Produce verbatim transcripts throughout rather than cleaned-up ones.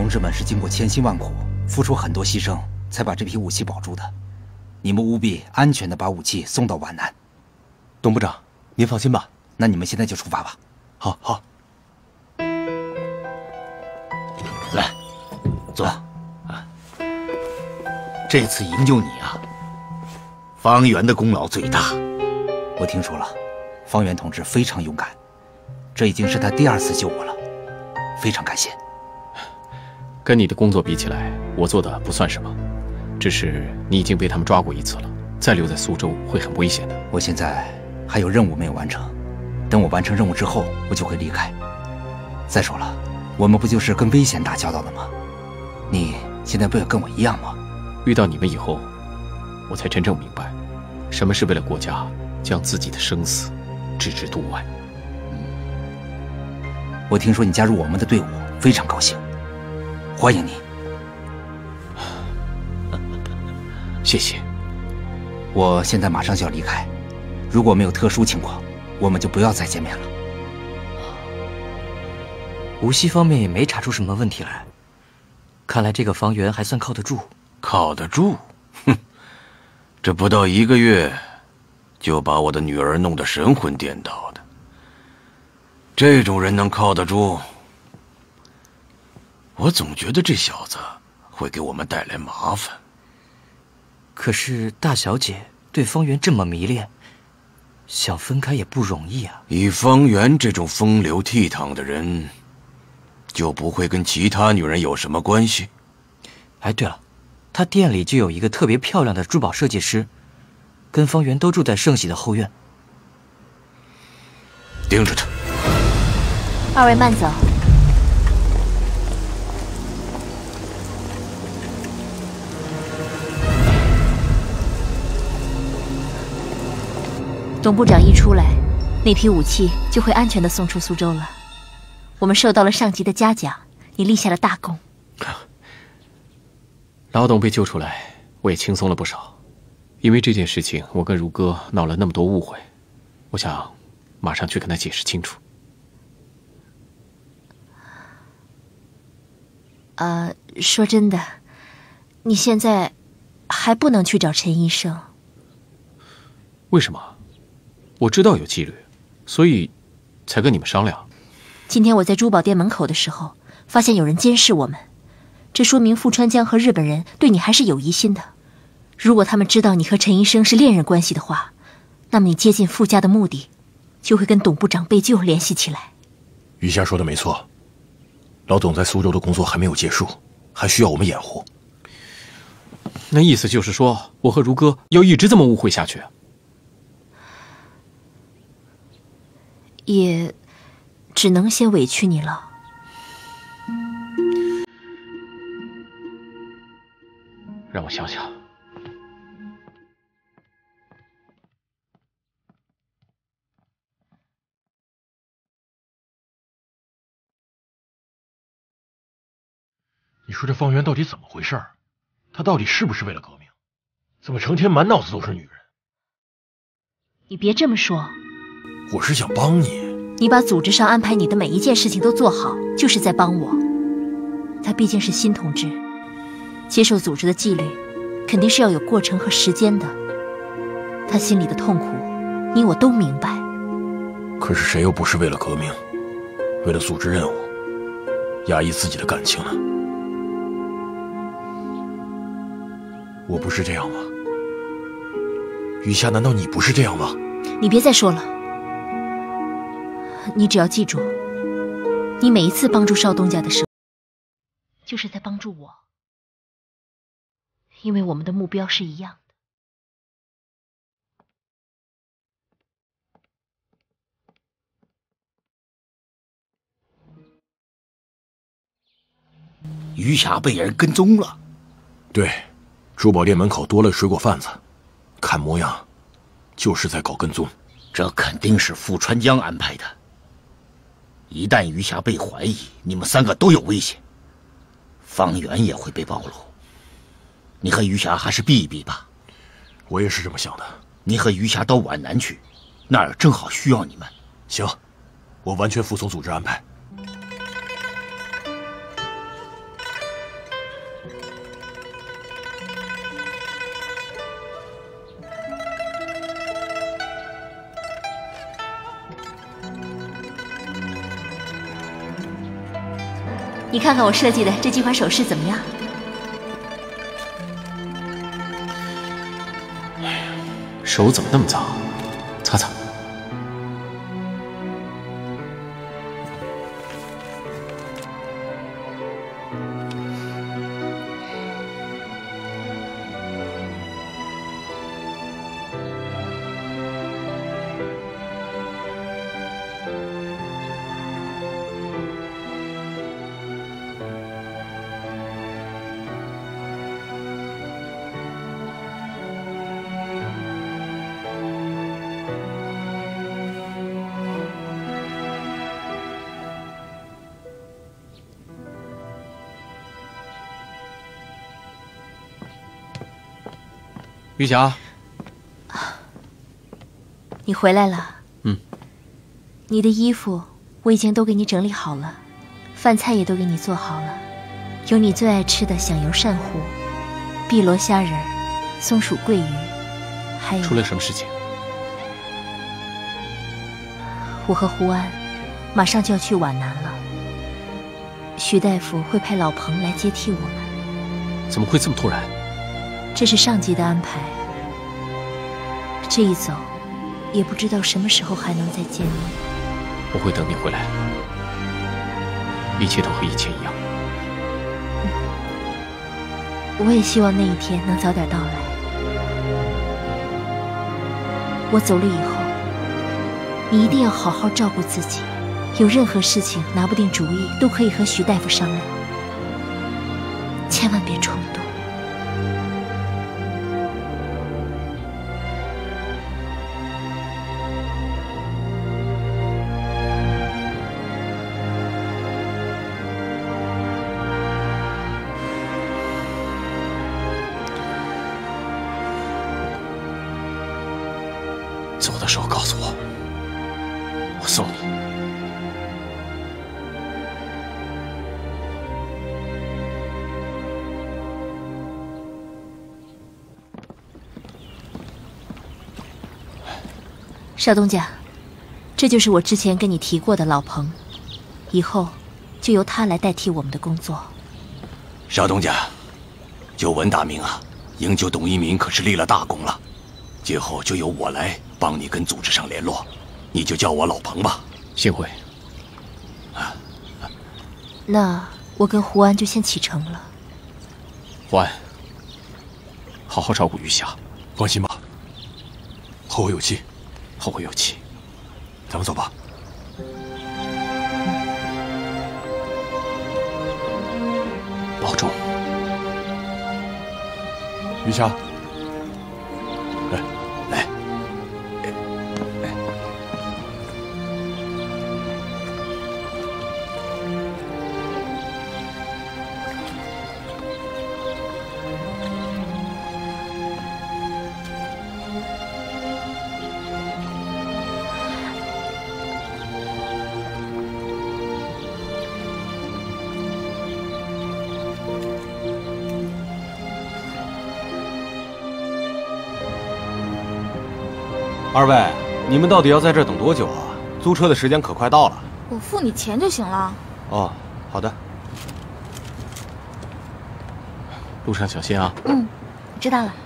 同志们是经过千辛万苦，付出很多牺牲，才把这批武器保住的。你们务必安全的把武器送到皖南。 董部长，您放心吧。 那你们现在就出发吧。 好，好。 来，坐。啊，这次营救你啊，方圆的功劳最大。 我听说了，方圆同志非常勇敢，这已经是他第二次救我了，非常感谢。 跟你的工作比起来，我做的不算什么，只是你已经被他们抓过一次了，再留在苏州会很危险的。 我现在还有任务没有完成，等我完成任务之后，我就会离开。再说了，我们不就是跟危险打交道的吗？你现在不也跟我一样吗？ 遇到你们以后，我才真正明白，什么是为了国家将自己的生死置之度外。 我听说你加入我们的队伍，非常高兴，欢迎你。 谢谢。 我现在马上就要离开，如果没有特殊情况，我们就不要再见面了。 无锡方面也没查出什么问题来，看来这个方圆还算靠得住。 靠得住？哼，这不到一个月，就把我的女儿弄得神魂颠倒的。这种人能靠得住？我总觉得这小子会给我们带来麻烦。 可是大小姐对方圆这么迷恋，想分开也不容易啊。 以方圆这种风流倜傥的人，就不会跟其他女人有什么关系？ 哎，对了，他店里就有一个特别漂亮的珠宝设计师，跟方圆都住在盛喜的后院。 盯着他。 二位慢走。董部长一出来，那批武器就会安全地送出苏州了。我们受到了上级的嘉奖，你立下了大功。 老董被救出来，我也轻松了不少。因为这件事情，我跟如哥闹了那么多误会，我想马上去跟他解释清楚。 呃，说真的，你现在还不能去找陈医生。 为什么？我知道有纪律，所以才跟你们商量。 今天我在珠宝店门口的时候，发现有人监视我们，这说明富川江和日本人对你还是有疑心的。如果他们知道你和陈医生是恋人关系的话，那么你接近傅家的目的就会跟董部长被救联系起来。 余霞说的没错，老董在苏州的工作还没有结束，还需要我们掩护。 那意思就是说，我和如哥要一直这么误会下去？ 也只能先委屈你了。 让我想想。 你说这方圆到底怎么回事？他到底是不是为了革命？怎么成天满脑子都是女人？ 你别这么说。 我是想帮你。 你把组织上安排你的每一件事情都做好，就是在帮我。他毕竟是新同志，接受组织的纪律，肯定是要有过程和时间的。他心里的痛苦，你我都明白。 可是谁又不是为了革命，为了组织任务，压抑自己的感情呢？我不是这样吗？余霞，难道你不是这样吗？ 你别再说了。你只要记住，你每一次帮助少东家的时候，就是在帮助我，因为我们的目标是一样的。余霞被人跟踪了。 对，珠宝店门口多了水果贩子，看模样就是在搞跟踪。 这肯定是富川江安排的。一旦余霞被怀疑，你们三个都有危险，方圆也会被暴露。你和余霞还是避一避吧。 我也是这么想的。 你和余霞到皖南去，那儿正好需要你们。 行，我完全服从组织安排。 你看看我设计的这几款首饰怎么样？ 哎呀，手怎么那么脏？擦擦。玉霞， 你回来了。 嗯。 你的衣服我已经都给你整理好了，饭菜也都给你做好了，有你最爱吃的响油鳝糊、碧螺虾仁、松鼠桂鱼，还有…… 出了什么事情？ 我和胡安马上就要去皖南了，徐大夫会派老彭来接替我们。 怎么会这么突然？ 这是上级的安排。这一走，也不知道什么时候还能再见面。 我会等你回来，一切都和以前一样。 我也希望那一天能早点到来。我走了以后，你一定要好好照顾自己，有任何事情拿不定主意，都可以和徐大夫商量，千万别冲动。 走的时候告诉我，我送你。 邵东家，这就是我之前跟你提过的老彭，以后就由他来代替我们的工作。 邵东家，久闻大名啊，营救董一鸣可是立了大功了。今后就由我来帮你跟组织上联络，你就叫我老彭吧。 幸会。 啊， 那我跟胡安就先启程了。 胡安，好好照顾余霞。 放心吧，后会有期。 后会有期。 咱们走吧。 保重。 余霞。 来， 二位，你们到底要在这儿等多久啊？租车的时间可快到了。 我付你钱就行了。 哦，好的。 路上小心啊。 嗯，知道了。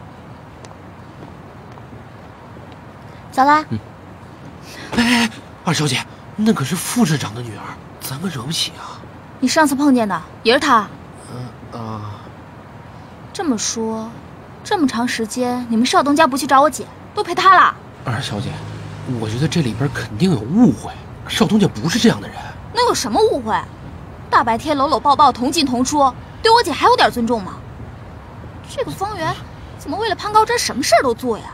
走啦。 嗯。 哎，二小姐，那可是副市长的女儿，咱们惹不起啊。 你上次碰见的也是她？ 嗯啊。 这么说，这么长时间你们邵东家不去找我姐，都陪她了？ 二小姐，我觉得这里边肯定有误会，邵东家不是这样的人。 能有什么误会？大白天搂搂抱抱，同进同出，对我姐还有点尊重吗？这个方圆怎么为了潘高真什么事儿都做呀？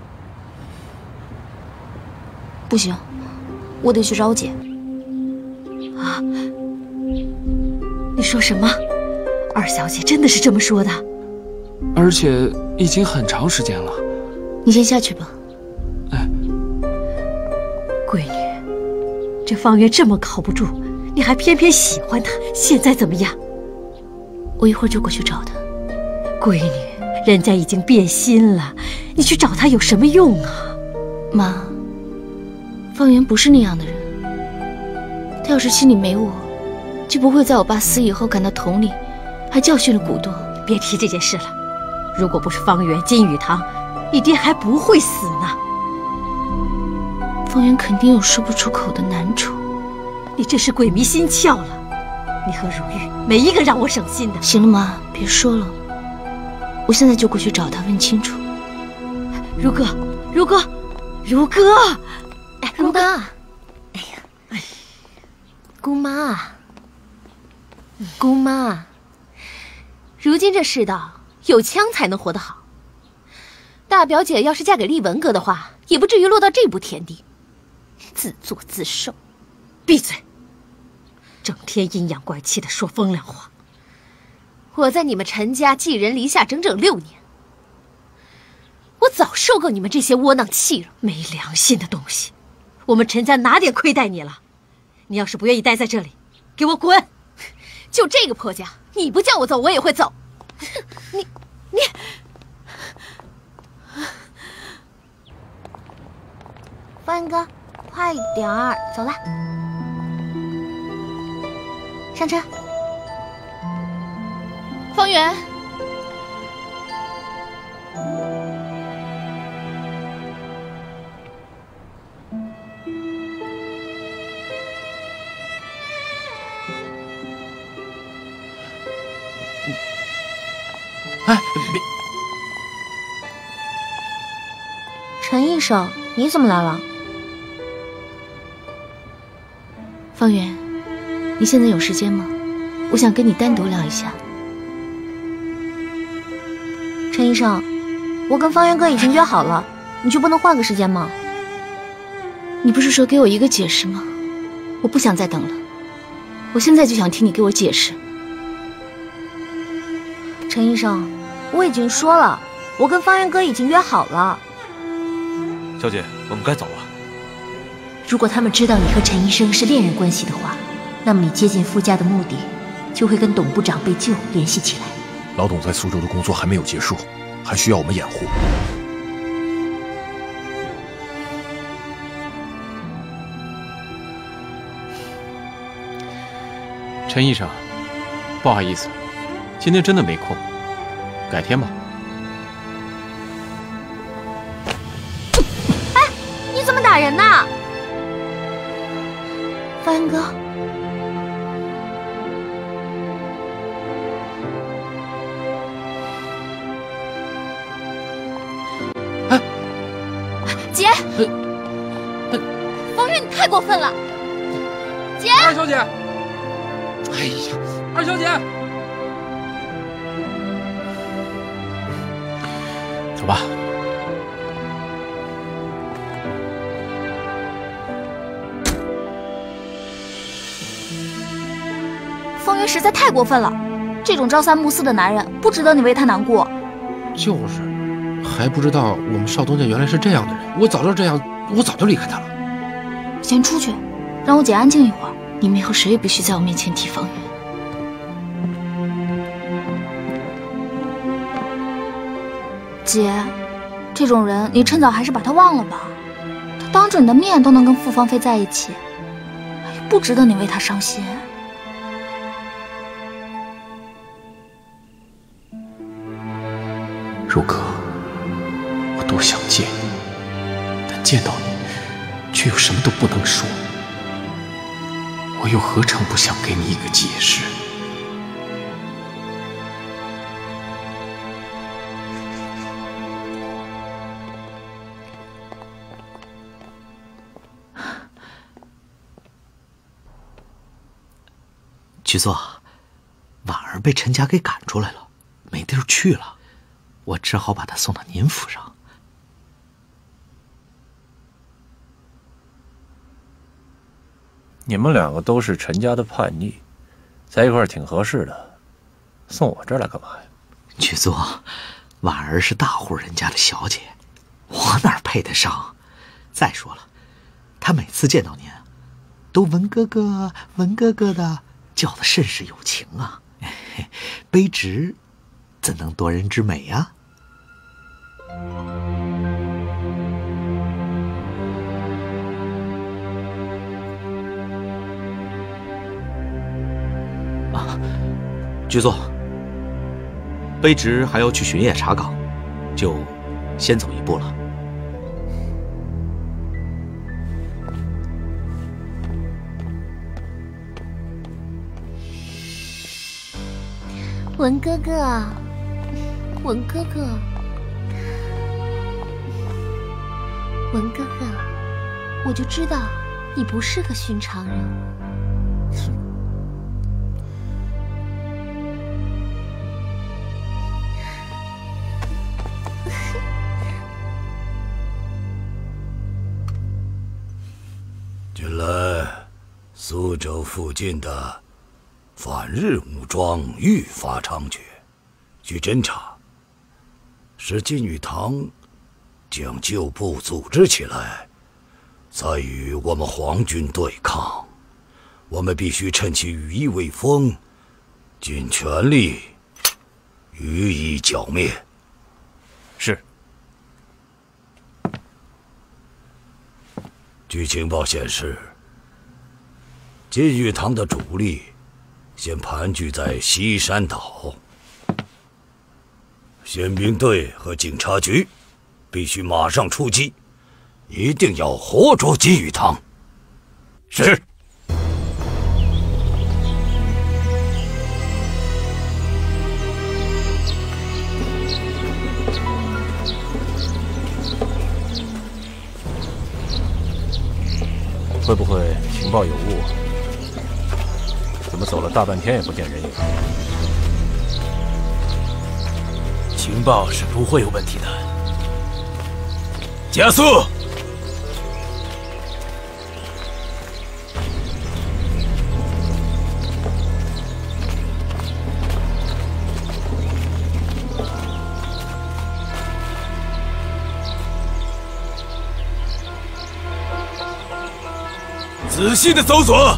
不行，我得去找我姐。 啊！你说什么？二小姐真的是这么说的？ 而且已经很长时间了。 你先下去吧。 哎， 闺女，这方圆这么靠不住，你还偏偏喜欢他，现在怎么样？ 我一会儿就过去找他。 闺女，人家已经变心了，你去找他有什么用啊？ 妈，方圆不是那样的人，他要是心里没我， 就不会在我爸死以后感到同理，还教训了古多。 别提这件事了。如果不是方圆、金雨堂，你爹还不会死呢。 方圆肯定有说不出口的难处。 你真是鬼迷心窍了。你和如玉没一个让我省心的。 行了妈，别说了，我现在就过去找他问清楚。 如哥，如哥，如哥， 哎，姑妈，哎呀，哎，姑妈，姑妈，如今这世道，有枪才能活得好。大表姐要是嫁给厉文哥的话，也不至于落到这步田地，自作自受。 闭嘴！整天阴阳怪气的说风凉话。 我在你们陈家寄人篱下整整六年，我早受够你们这些窝囊气了。 没良心的东西！我们陈家哪点亏待你了？你要是不愿意待在这里，给我滚！ 就这个破家，你不叫我走，我也会走。你，你， 方圆哥，快点儿，走了，上车。 方圆， 哎，别！ 陈医生，你怎么来了？ 方圆，你现在有时间吗？我想跟你单独聊一下。 陈医生，我跟方圆哥已经约好了，你就不能换个时间吗？ 你不是说给我一个解释吗？我不想再等了，我现在就想听你给我解释。 陈医生，我已经说了，我跟方圆哥已经约好了。 小姐，我们该走了。 如果他们知道你和陈医生是恋人关系的话，那么你接近傅家的目的就会跟董部长被救联系起来。 老董在苏州的工作还没有结束，还需要我们掩护。 陈医生，不好意思，今天真的没空，改天吧。 哎，你怎么打人呢？方圆哥。 哎，姐，方圆，你太过分了！姐， 二小姐，哎呀，二小姐， 走吧。 方圆实在太过分了，这种朝三暮四的男人不值得你为他难过。 就是，还不知道我们少东家原来是这样的人。我早知道这样，我早就离开他了。 先出去，让我姐安静一会儿。你们以后谁也不许在我面前提方圆。姐，这种人你趁早还是把他忘了吧。他当着你的面都能跟傅芳菲在一起，哎呀，不值得你为他伤心。 如哥，我多想见你，但见到你，却又什么都不能说。我又何尝不想给你一个解释？ 局座，婉儿被陈家给赶出来了，没地儿去了，我只好把她送到您府上。 你们两个都是陈家的叛逆，在一块儿挺合适的，送我这儿来干嘛呀？ 局座，婉儿是大户人家的小姐，我哪配得上？再说了，她每次见到您，都文哥哥、文哥哥的，叫的甚是有情啊。卑职怎能夺人之美呀？ 局座，卑职还要去巡夜查岗，就先走一步了。 文哥哥，文哥哥，文哥哥，我就知道你不是个寻常人。 近来，苏州附近的反日武装愈发猖獗。据侦查，是金玉堂将旧部组织起来，在与我们皇军对抗。我们必须趁其羽翼未丰，尽全力予以剿灭。 是。 据情报显示，金玉堂的主力先盘踞在西山岛，宪兵队和警察局必须马上出击，一定要活捉金玉堂。 是。会不会情报有误啊？怎么走了大半天也不见人影？ 情报是不会有问题的。加速！仔细的搜索。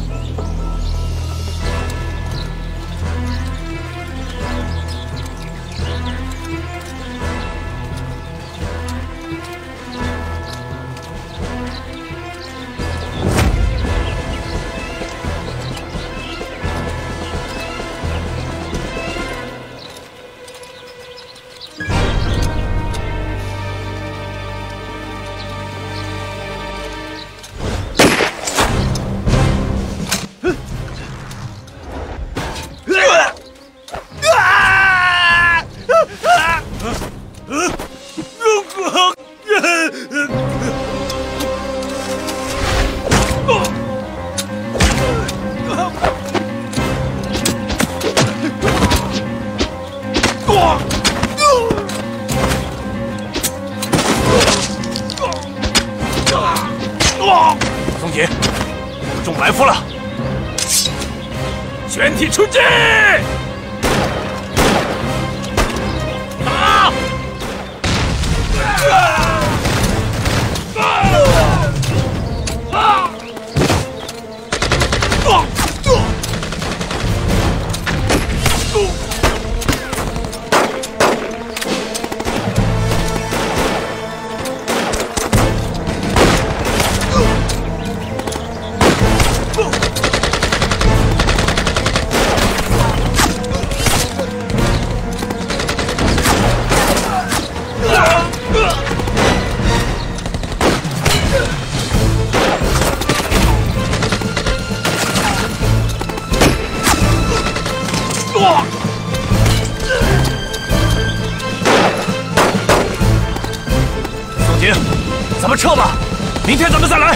松姐，有众来福了！全体出击！打！ 宋杰，咱们撤吧，明天咱们再来。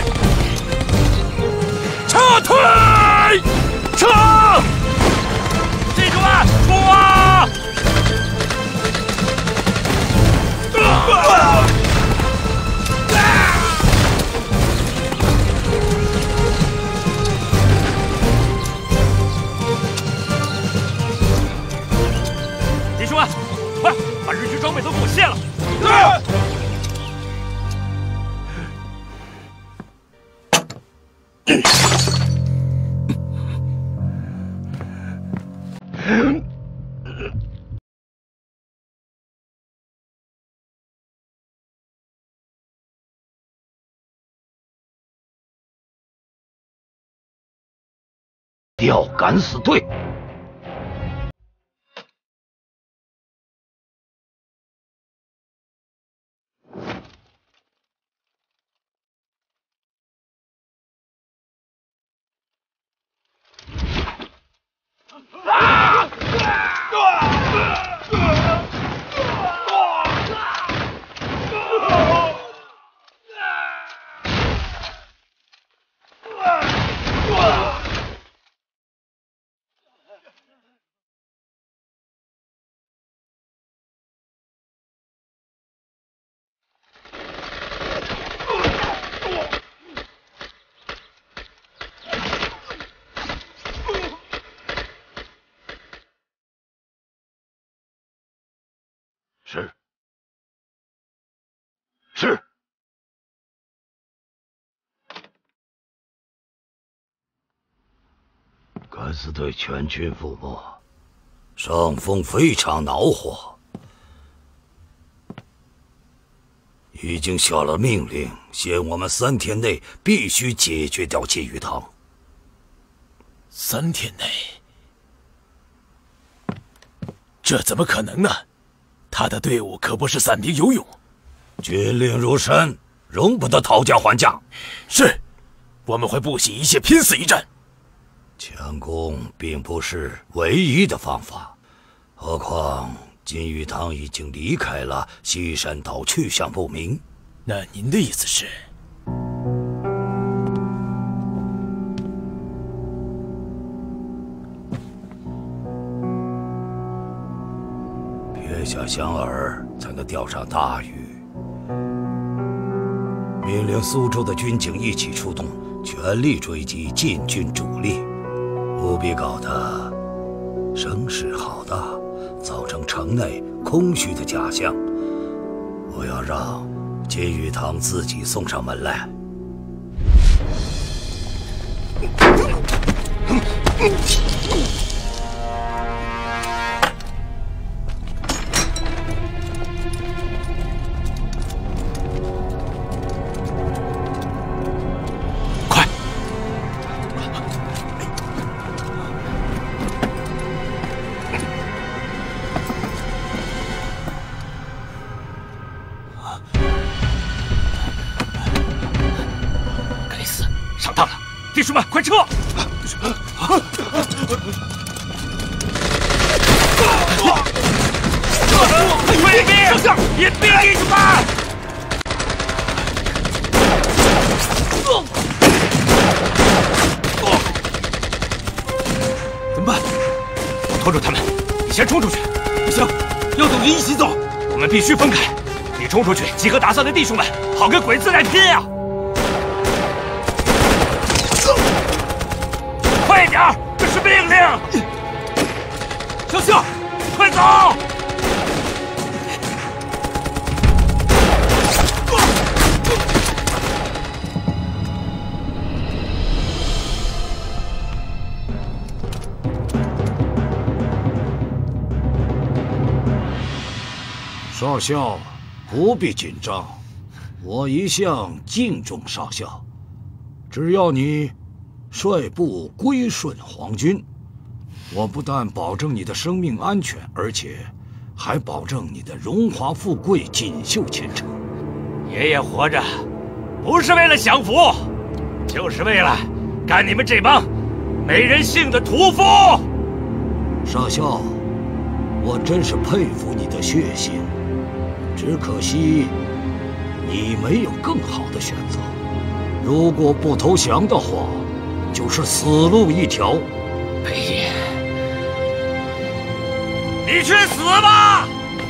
撤退！撤！记住啊，冲啊！啊！弟兄们，快把日军装备都给我卸了！是。 调敢死队。 子对全军覆没，上峰非常恼火，已经下了命令，限我们三天内必须解决掉金玉堂。 三天内？这怎么可能呢？他的队伍可不是散兵游勇。 军令如山，容不得讨价还价。 是，我们会不惜一切，拼死一战。 强攻并不是唯一的方法，何况金玉堂已经离开了西山岛，去向不明。 那您的意思是？ 撇下香儿，才能钓上大鱼。命令苏州的军警一起出动，全力追击晋军主力，不必搞得声势浩大，造成城内空虚的假象。我要让金玉堂自己送上门来。 弟兄们，快撤！退兵！上将，引兵！弟兄们！ 怎么办？ 我拖住他们，你先冲出去。不行，要走就一起走。我们必须分开。你冲出去，集合打散的弟兄们，好跟鬼子来拼呀！快点儿，这是命令！小夏，快走！ 少校，不必紧张，我一向敬重少校。只要你率部归顺皇军，我不但保证你的生命安全，而且还保证你的荣华富贵、锦绣前程。 爷爷活着，不是为了享福，就是为了干你们这帮没人性的屠夫。 少校，我真是佩服你的血性，只可惜你没有更好的选择。如果不投降的话，就是死路一条。 北野，你去死吧！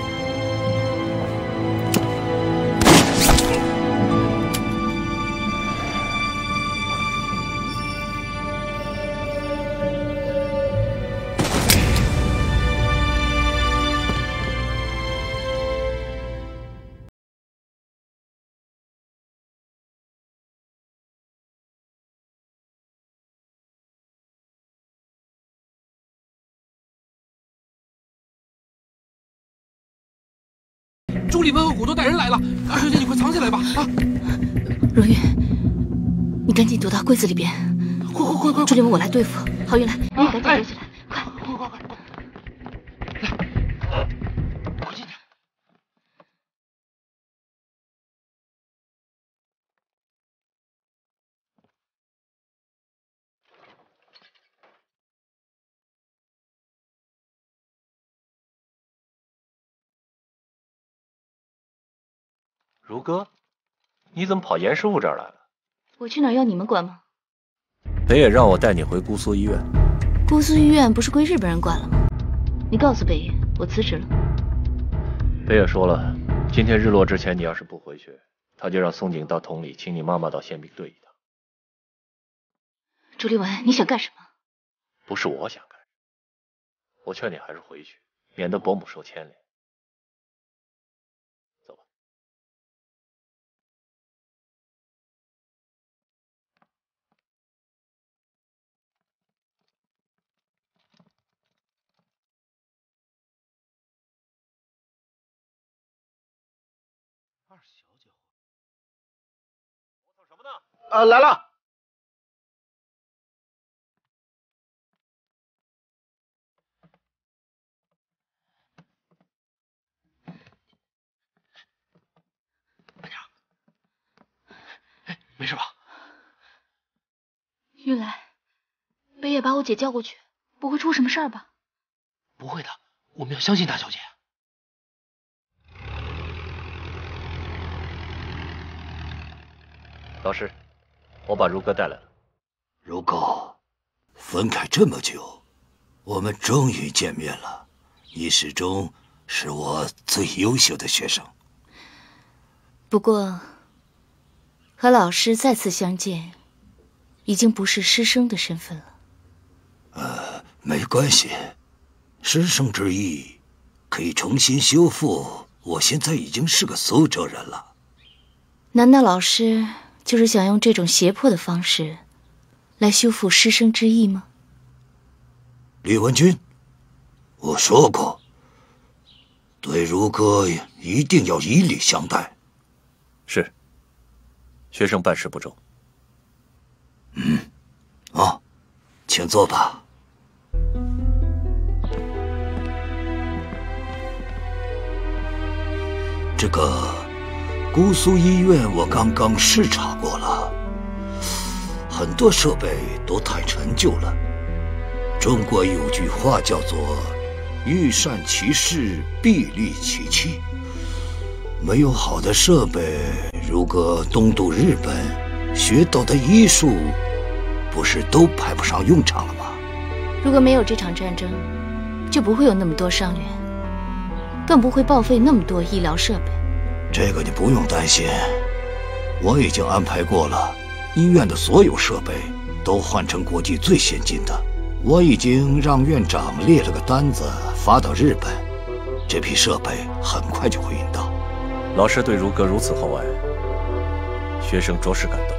朱立文和古多带人来了，二小姐，你快藏起来吧！啊， 若云，你赶紧躲到柜子里边。 快快快快！ 朱立文我来对付。郝云来，你也赶紧躲起来，快快快快！来，快进去。 如哥，你怎么跑严师傅这儿来了？ 我去哪儿要你们管吗？ 北野让我带你回姑苏医院。 姑苏医院不是归日本人管了吗？你告诉北野，我辞职了。 北野说了，今天日落之前，你要是不回去，他就让松井到桶里，请你妈妈到宪兵队一趟。 朱立文，你想干什么？ 不是我想干，我劝你还是回去，免得伯母受牵连。 啊，来了。 没事吧？ 玉来，北野把我姐叫过去，不会出什么事儿吧？ 不会的，我们要相信大小姐。 老师，我把如歌带来了。 如歌，分开这么久，我们终于见面了。你始终是我最优秀的学生。 不过，和老师再次相见，已经不是师生的身份了。 呃，没关系，师生之谊可以重新修复。我现在已经是个苏州人了。 难道老师就是想用这种胁迫的方式来修复师生之谊吗？ 李文君，我说过，对如歌一定要以礼相待。 是，学生办事不周。 嗯，啊，请坐吧。这个姑苏医院我刚刚视察过了，很多设备都太陈旧了。中国有句话叫做“欲善其事，必利其器”。没有好的设备，如果东渡日本学到的医术，不是都派不上用场了吗？ 如果没有这场战争，就不会有那么多伤员，更不会报废那么多医疗设备。 这个你不用担心，我已经安排过了，医院的所有设备都换成国际最先进的。我已经让院长列了个单子发到日本，这批设备很快就会运到。 老师对如歌如此厚爱，学生着实感动。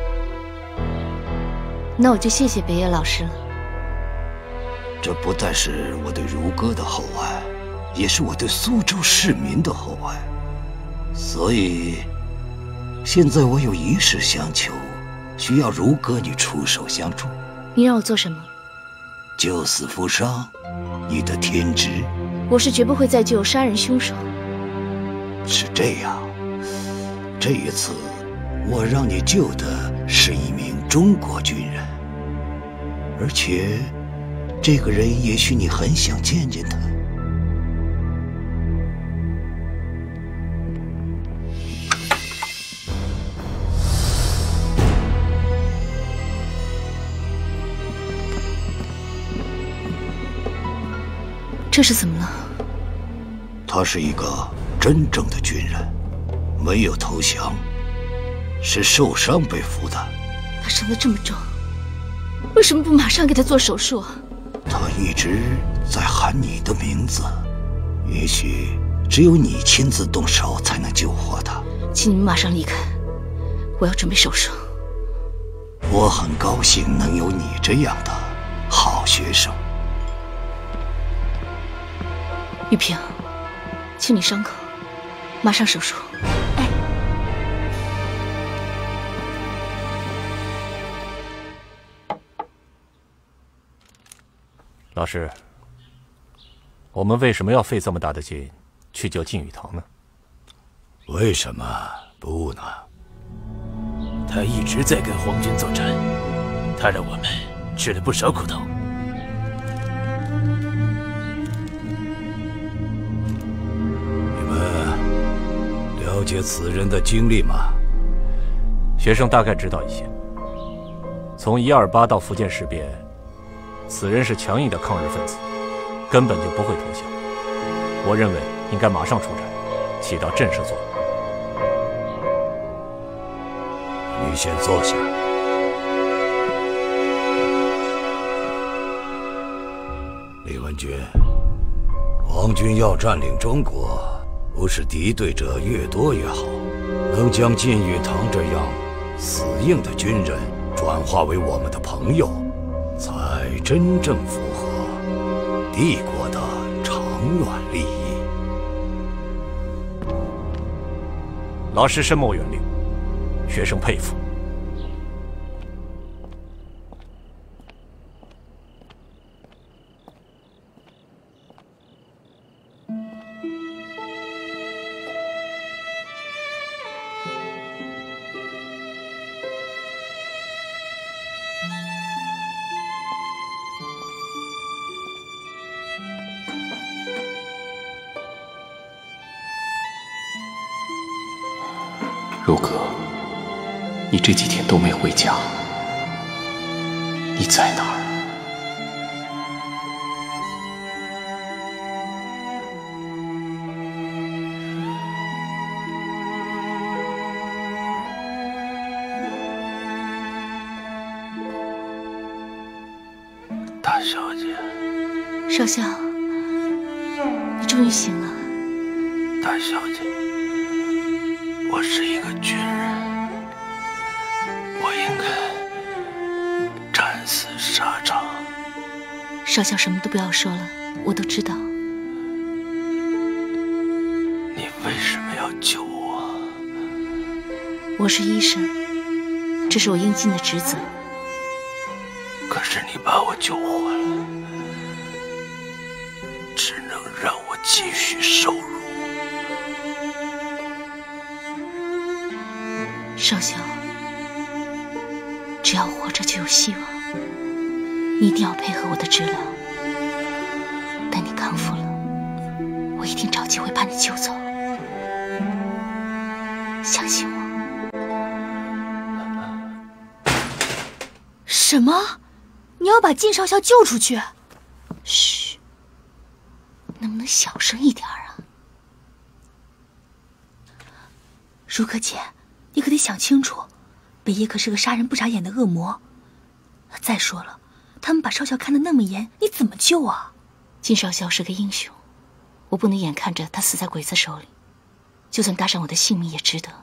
那我就谢谢北野老师了。 这不但是我对如歌的厚爱，也是我对苏州市民的厚爱。所以，现在我有一事相求，需要如歌你出手相助。 你让我做什么？ 救死扶伤，你的天职。 我是绝不会再救杀人凶手。 是这样，这一次我让你救的是一名中国军人，而且这个人也许你很想见见他。 这是怎么了？ 他是一个真正的军人，没有投降，是受伤被俘的。 他伤得这么重，为什么不马上给他做手术？ 他一直在喊你的名字，也许只有你亲自动手才能救活他。 请你们马上离开，我要准备手术。 我很高兴能有你这样的好学生。 玉萍，清理伤口，马上手术。哎， 老师，我们为什么要费这么大的劲去救靖宇堂呢？ 为什么不呢？ 他一直在跟皇军作战，他让我们吃了不少苦头。 了解此人的经历吗？ 学生大概知道一些。从一二八到福建事变，此人是强硬的抗日分子，根本就不会投降。我认为应该马上出战，起到震慑作用。 你先坐下。李文君，皇军要占领中国，不是敌对者越多越好，能将靖宇堂这样死硬的军人转化为我们的朋友，才真正符合帝国的长远利益。 老师深谋远虑，学生佩服。 如哥，你这几天都没回家，你在哪儿？ 大小姐， 少校，你终于醒了。 大小姐，我是一个军人，我应该战死沙场。 少校什么都不要说了，我都知道。 你为什么要救我？ 我是医生，这是我应尽的职责。 可是你把我救活了，只能让我继续受辱。 少校，只要活着就有希望，你一定要配合我的治疗。等你康复了，我一定找机会把你救走。相信我。 什么？你要把靳少校救出去？ 嘘，能不能小声一点啊？ 如可姐，你可得想清楚，北野可是个杀人不眨眼的恶魔。再说了，他们把少校看得那么严，你怎么救啊？ 靳少校是个英雄，我不能眼看着他死在鬼子手里，就算搭上我的性命也值得。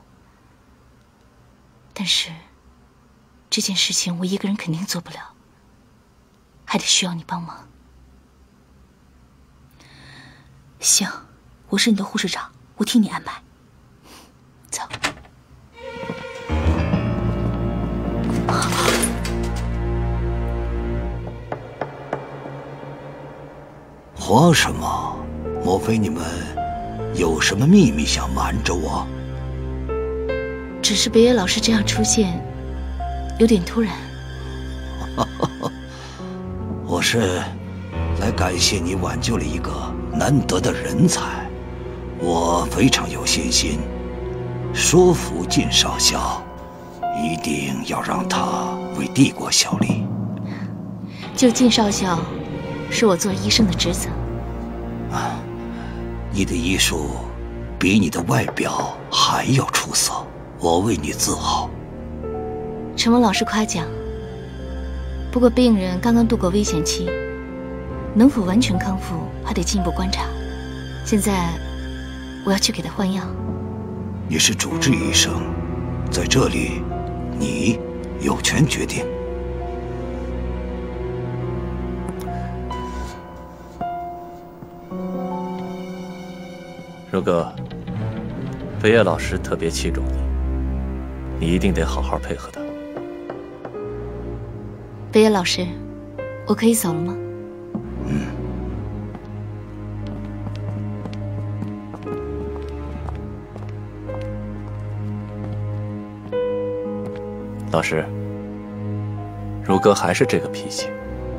但是这件事情我一个人肯定做不了，还得需要你帮忙。 行，我是你的护士长，我替你安排。 走。 慌什么？莫非你们有什么秘密想瞒着我？ 只是北野老师这样出现，有点突然。 我是来感谢你挽救了一个难得的人才，我非常有信心，说服靳少校，一定要让他为帝国效力。 救靳少校是我做医生的职责。 啊，你的医术比你的外表还要出色，我为你自豪。 承蒙老师夸奖。不过病人刚刚度过危险期，能否完全康复还得进一步观察。现在我要去给他换药。 你是主治医生，在这里你有权决定。 如哥，北野老师特别器重你，你一定得好好配合他。 北野老师，我可以走了吗？ 嗯。 老师，如哥还是这个脾气，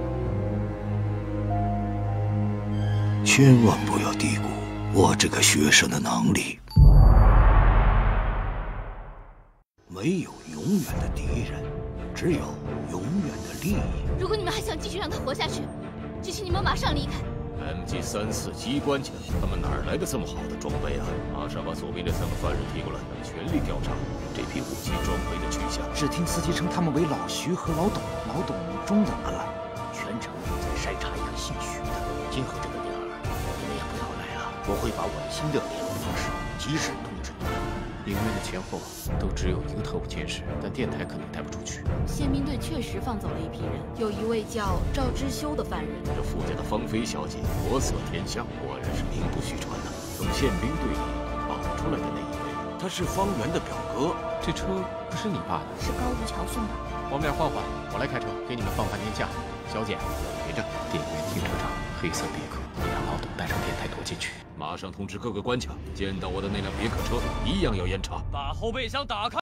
千万不要低估我这个学生的能力。没有永远的敌人，只有永远的利益。 如果你们还想继续让他活下去，就请你们马上离开。 M G 三四机关枪，他们哪儿来的这么好的装备啊？马上把左边这三个犯人提过来，全力调查这批武器装备的去向。 只听司机称他们为老徐和老董，老董中怎么了？ 全程在筛查一个姓徐的。今后这个点儿，你们也不要来了，我会把我的新的联络方式及时通知你们。 营院的前后都只有一个特务监视，但电台可能带不出去。 宪兵队确实放走了一批人，有一位叫赵之修的犯人。 这傅家的芳菲小姐国色天香，果然是名不虚传呐。从宪兵队里保出来的那一位，他他是方圆的表哥。 这车不是你爸的？ 是高于桥送的。 我们俩换换，我来开车，给你们放半天假。小姐，别着，电源停车场，黑色别克，让老董带上电台躲进去。 马上通知各个关卡，见到我的那辆别克车，一样要严查。 把后备箱打开。